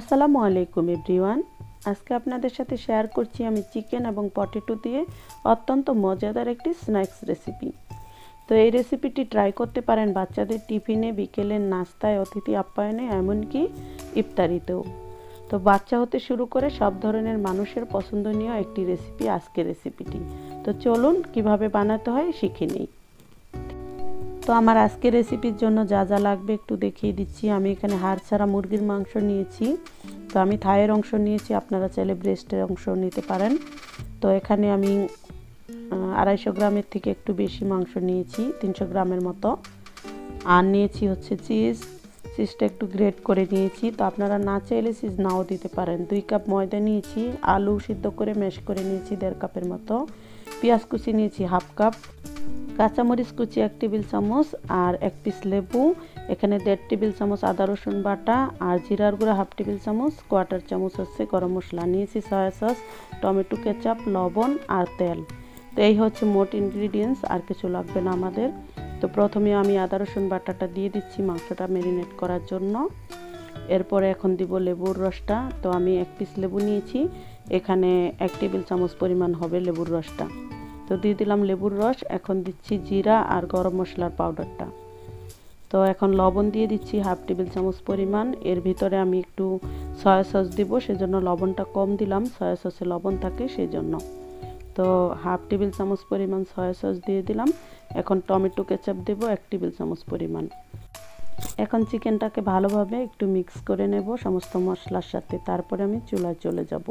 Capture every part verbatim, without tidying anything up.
আসসালামু আলাইকুম এভরিওয়ান। আজকে আপনাদের সাথে শেয়ার করছি আমি চিকেন এবং পটেটো দিয়ে অত্যন্ত মজাদার একটি স্ন্যাক্স রেসিপি। তো এই রেসিপিটি ট্রাই করতে পারেন বাচ্চাদের টিফিনে, বিকেলের নাস্তায়, অতিথি আপ্যায়নে, এমনকি ইফতারিতেও। তো বাচ্চা হতে শুরু করে সব ধরনের মানুষের পছন্দনীয় একটি রেসিপি আজকের রেসিপিটি। তো চলুন কিভাবে বানাতে হয় শিখে নিই। তো আমার আজকের রেসিপির জন্য যা যা লাগবে একটু দেখিয়ে দিচ্ছি। আমি এখানে হাড় ছাড়া মুরগির মাংস নিয়েছি। তো আমি থাইয়ের অংশ নিয়েছি, আপনারা চাইলে ব্রেস্টের অংশ নিতে পারেন। তো এখানে আমি আড়াইশো গ্রামের থেকে একটু বেশি মাংস নিয়েছি, তিনশো গ্রামের মতো। আর নিয়েছি হচ্ছে চিজ, চিজটা একটু গ্রেট করে নিয়েছি। তো আপনারা না চাইলে চিজ নাও দিতে পারেন। দুই কাপ ময়দা নিয়েছি, আলু সিদ্ধ করে ম্যাশ করে নিয়েছি দেড় কাপের মতো, পেঁয়াজ কুচি নিয়েছি হাফ কাপ, কাঁচামরিচ কুচি এক টেবিল চামচ, আর এক পিস লেবু, এখানে দেড় টেবিল চামচ আদা রসুন বাটা, আর জিরার গুঁড়া হাফ টেবিল চামচ, কোয়ার্টার চামচ হচ্ছে গরম মশলা, নিয়েছি সয়া সস, টমেটো কেচাপ, লবণ আর তেল। তো এই হচ্ছে মোট ইনগ্রিডিয়েন্টস, আর কিছু লাগবে না আমাদের। তো প্রথমে আমি আদা রসুন বাটাটা দিয়ে দিচ্ছি মাংসটা ম্যারিনেট করার জন্য। এরপরে এখন দিব লেবুর রসটা। তো আমি এক পিস লেবু নিয়েছি, এখানে এক টেবিল চামচ পরিমাণ হবে লেবুর রসটা। তো দিয়ে দিলাম লেবুর রস। এখন দিচ্ছি জিরা আর গরম মশলার পাউডারটা। তো এখন লবণ দিয়ে দিচ্ছি হাফ টেবিল চামচ পরিমাণ। এর ভিতরে আমি একটু সয়া সস দিব, সেজন্য লবণটা কম দিলাম, সয়া সসে লবণ থাকে সেই জন্য। তো হাফ টেবিল চামচ পরিমাণ সয়া সস দিয়ে দিলাম। এখন টমেটো কেচাপ দেব এক টেবিল চামচ পরিমাণ। এখন চিকেনটাকে ভালোভাবে একটু মিক্স করে নেব সমস্ত মশলার সাথে, তারপরে আমি চুলায় চলে যাব।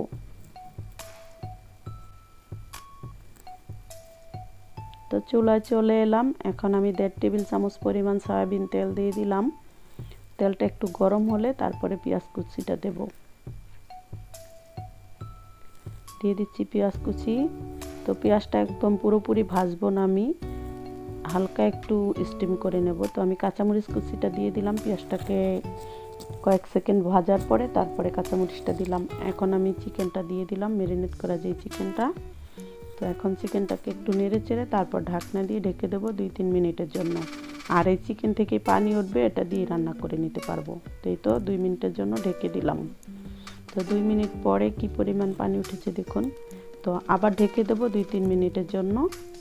তো চুলায় চলে এলাম। এখন আমি দেড় টেবিল চামচ পরিমাণ সয়াবিন তেল দিয়ে দিলাম। তেলটা একটু গরম হলে তারপরে পেঁয়াজ কুচিটা দেব। দিয়ে দিচ্ছি পেঁয়াজ কুচি। তো পেঁয়াজটা একদম পুরোপুরি ভাজবো না, আমি হালকা একটু স্টিম করে নেব। তো আমি কাঁচামরিচ কুচিটা দিয়ে দিলাম। পেঁয়াজটাকে কয়েক সেকেন্ড ভাজার পরে তারপরে কাঁচামরিচটা দিলাম। এখন আমি চিকেনটা দিয়ে দিলাম, ম্যারিনেট করা যে চিকেনটা। তো এখন চিকেনটাকে একটু নেড়ে চেড়ে তারপর ঢাকনা দিয়ে ঢেকে দেবো দুই তিন মিনিটের জন্য। আর এই চিকেন থেকে পানি উঠবে, এটা দিয়ে রান্না করে নিতে পারবো। তো এই তো দুই মিনিটের জন্য ঢেকে দিলাম। তো দুই মিনিট পরে কি পরিমাণ পানি উঠেছে দেখুন। তো আবার ঢেকে দেবো দুই তিন মিনিটের জন্য।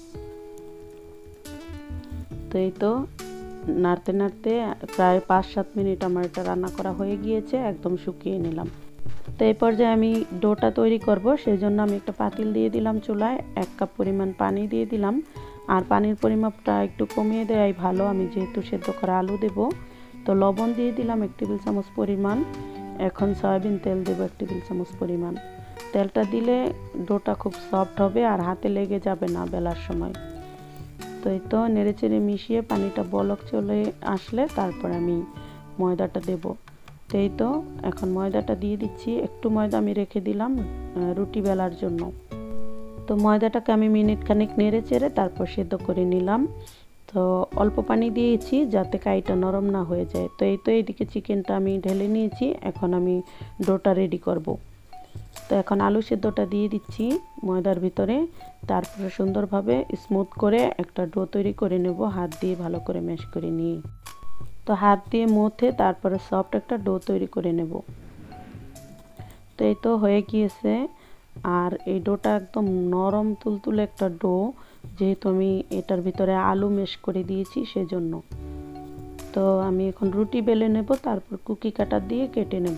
তো এই তো নাড়তে নাড়তে প্রায় পাঁচ সাত মিনিট আমার এটা রান্না করা হয়ে গিয়েছে, একদম শুকিয়ে নিলাম। তো এই পর্যায়ে আমি ডোটা তৈরি করব, সেই জন্য আমি একটা পাতিল দিয়ে দিলাম চুলায়, এক কাপ পরিমাণ পানি দিয়ে দিলাম। আর পানির পরিমাপটা একটু কমিয়ে দেওয়াই ভালো, আমি যেহেতু সেদ্ধ করা আলু দেব। তো লবণ দিয়ে দিলাম এক টেবিল চামচ পরিমাণ। এখন সয়াবিন তেল দেব এক টেবিল চামচ পরিমাণ। তেলটা দিলে ডোটা খুব সফট হবে আর হাতে লেগে যাবে না বেলার সময়। তো এই তো নেড়ে চেড়ে মিশিয়ে পানিটা বলক চলে আসলে তারপরে আমি ময়দাটা দেব। তো এই তো এখন ময়দাটা দিয়ে দিচ্ছি। একটু ময়দা আমি রেখে দিলাম রুটি বেলার জন্য। তো ময়দাটাকে আমি মিনিট খানিক নেড়ে চেড়ে তারপর সেদ্ধ করে নিলাম। তো অল্প পানি দিয়েছি যাতে কাইটা নরম না হয়ে যায়। তো এই তো এইদিকে চিকেনটা আমি ঢেলে নিয়েছি, এখন আমি ডোটা রেডি করব। তো এখন আলু সেদ্ধটা দিয়ে দিচ্ছি ময়দার ভিতরে, তারপরে সুন্দরভাবে স্মুথ করে একটা ডো তৈরি করে নেব, হাত দিয়ে ভালো করে ম্যাশ করে নিয়ে। তো হাত দিয়ে মথে তারপরে সফট একটা ডো তৈরি করে নেব। তো এই তো হয়ে গিয়েছে। আর এই ডোটা একদম নরম তুলতুলে একটা ডো, যেহেতু আমি এটার ভিতরে আলু ম্যাশ করে দিয়েছি সেজন্য। তো আমি এখন রুটি বেলে নেব, তারপর কুকি কাটার দিয়ে কেটে নেব।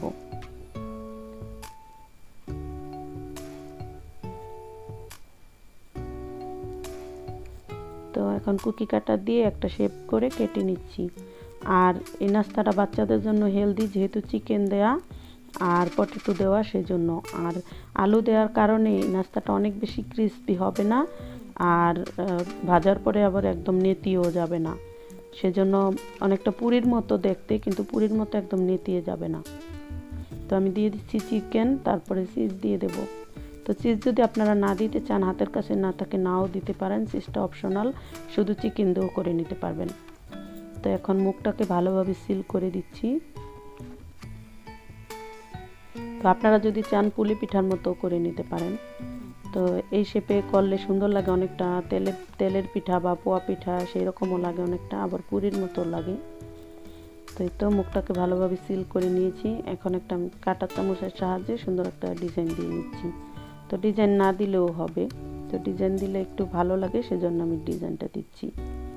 তো এখন কুকি কাটার দিয়ে একটা শেপ করে কেটে নিচ্ছি। আর এই নাস্তাটা বাচ্চাদের জন্য হেলদি, যেহেতু চিকেন দেয়া আর পটেটো দেওয়া সেজন্য। আর আলু দেওয়ার কারণে এই নাস্তাটা অনেক বেশি ক্রিস্পি হবে না, আর ভাজার পরে আবার একদম নেতিয়েও যাবে না। সেজন্য অনেকটা পুরির মতো দেখতে, কিন্তু পুরির মতো একদম নেতিয়ে যাবে না। তো আমি দিয়ে দিচ্ছি চিকেন, তারপরে চিজ দিয়ে দেব। তো চিজ যদি আপনারা না দিতে চান, হাতের কাছে না থাকে নাও দিতে পারেন, চিজটা অপশনাল, শুধু চিকেন দিয়েও করে নিতে পারবেন। তো এখন মুখটাকে ভালোভাবে সিল করে দিচ্ছি। তো আপনারা যদি চান পুলি পিঠার মতো করে নিতে পারেন। তো এই শেপে করলে সুন্দর লাগে, অনেকটা তেলের তেলের পিঠা বা পোয়া পিঠা সেই রকমও লাগে অনেকটা, আবার পুরির মতো লাগে। তো এই তো মুখটাকে ভালোভাবে সিল করে নিয়েছি। এখন একটা কাঁটা চামচের সাহায্যে সুন্দর একটা ডিজাইন দিয়ে নিচ্ছি। তো ডিজাইন না দিলেও হবে, তো ডিজাইন দিলে একটু ভালো লাগে, সেজন্য আমি ডিজাইনটা দিচ্ছি।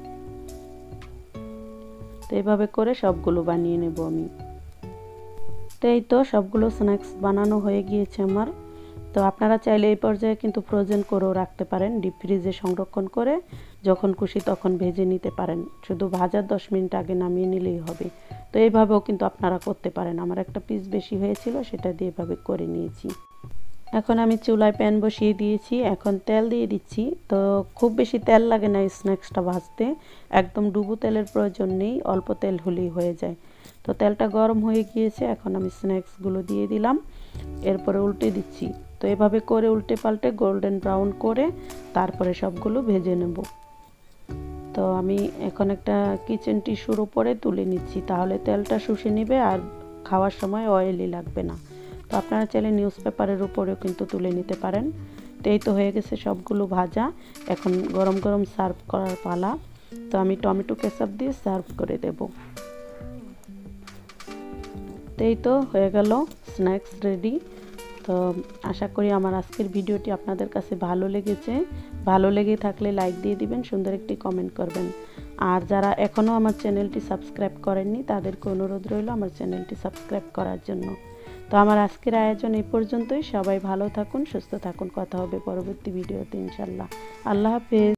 তো এইভাবে করে সবগুলো বানিয়ে নেব আমি। তো এই তো সবগুলো স্ন্যাক্স বানানো হয়ে গিয়েছে আমার। তো আপনারা চাইলে এই পর্যায়ে কিন্তু ফ্রোজেন করেও রাখতে পারেন, ডিপ ফ্রিজে সংরক্ষণ করে যখন খুশি তখন ভেজে নিতে পারেন। শুধু ভাজার দশ মিনিট আগে নামিয়ে নিলেই হবে। তো এইভাবেও কিন্তু আপনারা করতে পারেন। আমার একটা পিস বেশি হয়েছিল, সেটা দিয়ে এভাবে করে নিয়েছি। এখন আমি চুলায় প্যান বসিয়ে দিয়েছি, এখন তেল দিয়ে দিচ্ছি। তো খুব বেশি তেল লাগে না এই স্ন্যাক্সটা ভাজতে, একদম ডুবো তেলের প্রয়োজন নেই, অল্প তেল হলেই হয়ে যায়। তো তেলটা গরম হয়ে গিয়েছে, এখন আমি স্ন্যাক্সগুলো দিয়ে দিলাম, এরপরে উল্টে দিচ্ছি। তো এভাবে করে উল্টে পাল্টে গোল্ডেন ব্রাউন করে তারপরে সবগুলো ভেজে নেব। তো আমি এখন একটা কিচেন টিস্যুর উপরে তুলে নিচ্ছি, তাহলে তেলটা শুষে নেবে আর খাওয়ার সময় অয়েলি লাগবে না। তো আপনারা চাইলে নিউজ পেপারের উপরেও কিন্তু তুলে নিতে পারেন। তো এই তো হয়ে গেছে সবগুলো ভাজা, এখন গরম গরম সার্ভ করার পালা। তো আমি টমেটো কেচাপ দিয়ে সার্ভ করে দেব। তো এই তো হয়ে গেল স্ন্যাক্স রেডি। তো আশা করি আমার আজকের ভিডিওটি আপনাদের কাছে ভালো লেগেছে। ভালো লেগে থাকলে লাইক দিয়ে দিবেন, সুন্দর একটি কমেন্ট করবেন। আর যারা এখনও আমার চ্যানেলটি সাবস্ক্রাইব করেননি তাদেরকে অনুরোধ রইল আমার চ্যানেলটি সাবস্ক্রাইব করার জন্য। তো আমার আজকের আয়োজন এই পর্যন্তই। সবাই ভালো থাকুন, সুস্থ থাকুন। কথা হবে পরবর্তী ভিডিওতে ইনশাল্লাহ। আল্লাহ হাফেজ।